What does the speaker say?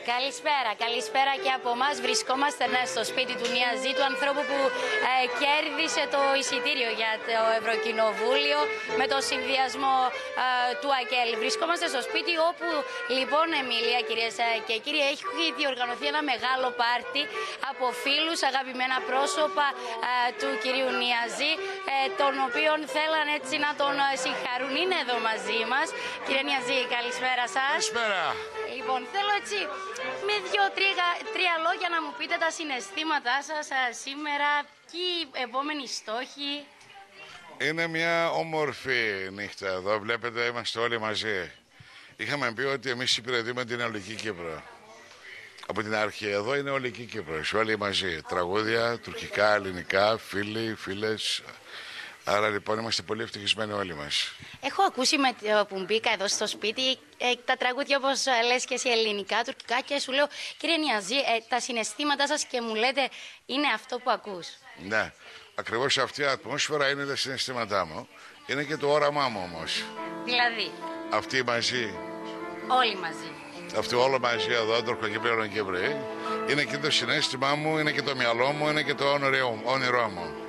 Καλησπέρα, καλησπέρα και από εμάς. Βρισκόμαστε στο σπίτι του Νιαζή, του ανθρώπου που κέρδισε το εισιτήριο για το Ευρωκοινοβούλιο με το συνδυασμό του ΑΚΕΛ. Βρισκόμαστε στο σπίτι όπου λοιπόν, Εμίλια, κυρίες και κύριοι, έχει διοργανωθεί ένα μεγάλο πάρτι από φίλους, αγαπημένα πρόσωπα του κυρίου Νιαζή, τον οποίον θέλαν έτσι να τον συγχαρούν. Είναι εδώ μαζί μας. Κύριε Νιαζή, καλησπέρα σας. Καλησπέρα. Λοιπόν, θέλω έτσι με δύο-τρία λόγια να μου πείτε τα συναισθήματά σας σήμερα και οι επόμενοι στόχοι. Είναι μια όμορφη νύχτα εδώ. Βλέπετε, είμαστε όλοι μαζί. Είχαμε πει ότι εμείς υπηρετούμε την Ολική Κύπρο. Από την αρχή εδώ είναι Ολική Κύπρος, όλοι μαζί. Τραγούδια, τουρκικά, ελληνικά, φίλοι, φίλες. Άρα λοιπόν είμαστε πολύ ευτυχισμένοι όλοι μας. Έχω ακούσει που μπήκα εδώ στο σπίτι τα τραγούδια όπως λες και εσύ, ελληνικά, τουρκικά, και σου λέω, κύριε Νιαζή, τα συναισθήματά σας, και μου λέτε είναι αυτό που ακούς. Ναι, ακριβώς αυτή η ατμόσφαιρα είναι τα συναισθήματά μου. Είναι και το όραμά μου όμως. Δηλαδή. Αυτοί μαζί. Όλοι μαζί. Αυτό όλο μαζί εδώ, τουρκοκύπριοι, είναι και το συναίσθημά μου, είναι και το μυαλό μου, είναι και το όνειρό μου.